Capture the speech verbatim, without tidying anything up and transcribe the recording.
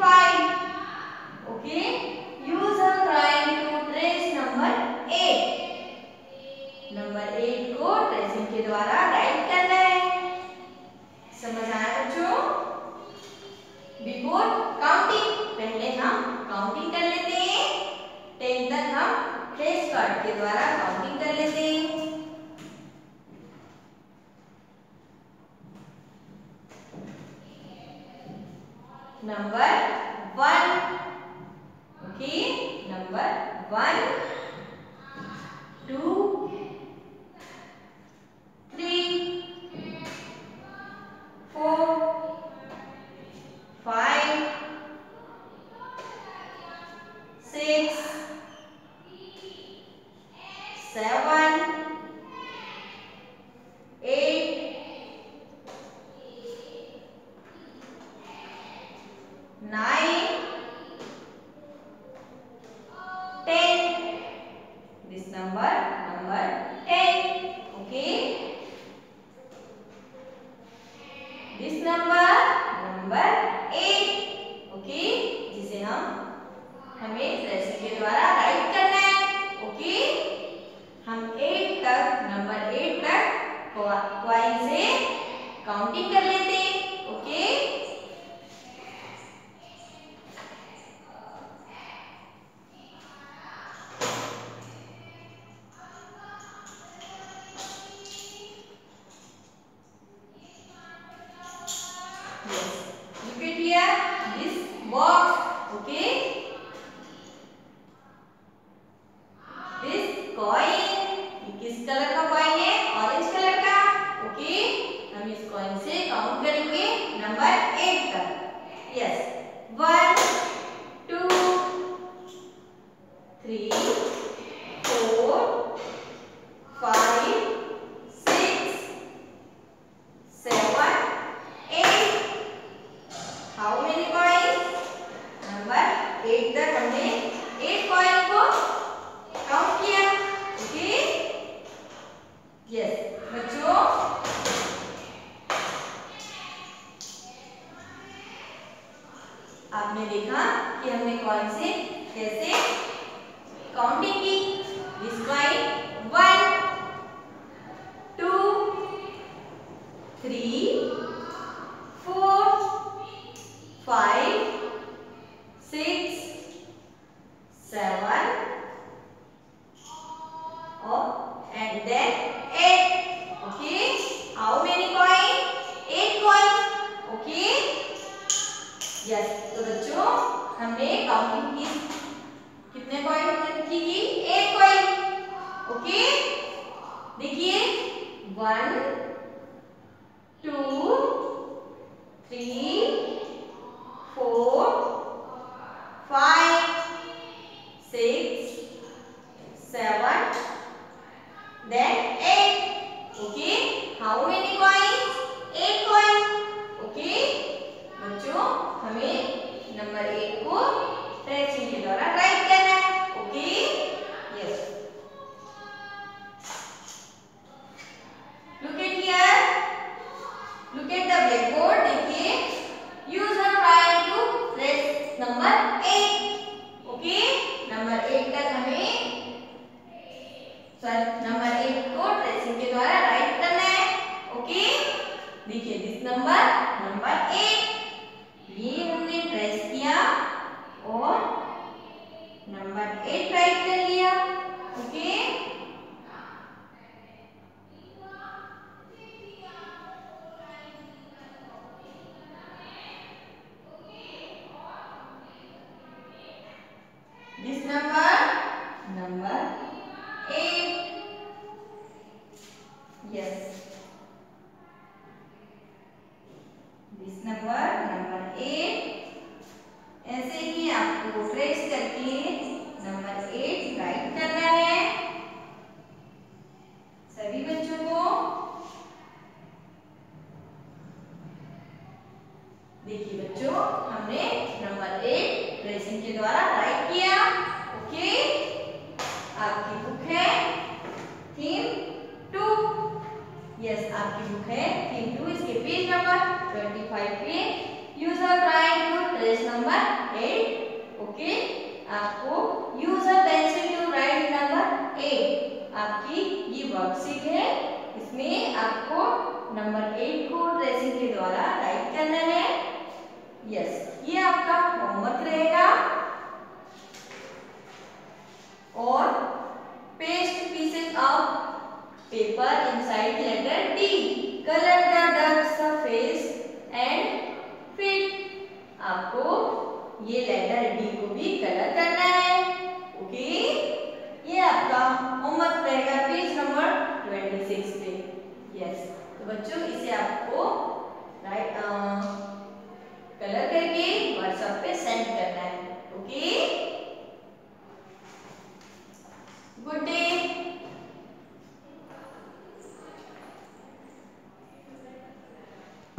five. Okay. Use a line to trace number eight. Number eight को tracing के द्वारा write करना है. समझ आया बच्चों? बिफोर काउंटिंग, पहले हम काउंटिंग कर लेते हैं. टेन तक हम ट्रेस कार्ड के द्वारा काउंटिंग कर लेते हैं. Number one. Okay. Number one, two, three, four, five, six, seven, eight, nine, ten. This number, number ten. Okay. This number, number eight. Okay. जिसे हम हमें ट्रेसिंग के द्वारा राइट करना है. ओके. हम eight तक, नंबर eight तक क्वाइन से काउंटिंग कर लेते हैं. Okay. Look at here, this box. Okay. This coin. ये किस कलर का कॉइन है? ऑरेंज कलर का. ओके. हम इस कॉइन से काउंट करेंगे नंबर eight तक. Yes. one, two, three, four, five, six, seven, eight. How many coins? Number eight तक हमने eight कॉइन को काउंट किया. ओके. यस बच्चों, आपने देखा कि हमने कॉइन से कैसे काउंटिंग की. This coin one, two, three, four, five, six, seven, oh, and then eight. Okay. How many coin? eight coin. Okay. Yes. तो बच्चों, हमने काउंटिंग की कितने कॉइन की की eight कॉइन. ओके. देखिए one, two, three, four, five, six, seven, then eight. Okay. How many coins? eight coins. Okay. बच्चों, हमें नंबर eight को ट्रेसिंग के द्वारा राइट करना है. Okay. Yes. Look at here. Look at the blackboard. देखिए. Use a try to trace number eight. Okay. Number eight तक हमें सॉरी नंबर eight को ट्रेसिंग के द्वारा राइट करना है. ओके. देखिए दिस नंबर, नंबर eight. ये हमने ट्रेस किया और नंबर eight राइट कर लिया. Okay. This number, number eight. Yes. This number, number eight. ऐसे ही आपको ट्रेस करके नंबर eight राइट करना है. Number eight. ओके, आपको use a pencil to write number eight. आपकी ये वर्कशीट है, इसमें आपको नंबर एट को ट्रेसिंग के द्वारा राइट करना है। यस, ये आपका होमवर्क रहेगा। और paste pieces of paper inside letter D, colour the duck's face and feet. आपको ये लेटर डी को भी कलर करना है। ओके, ये आपका होमवर्क रहेगा पेज नंबर ट्वेंटी सिक्स पे। यस, तो बच्चों इसे आपको राइट कलर करके व्हाट्सएप पे सेंड करना है।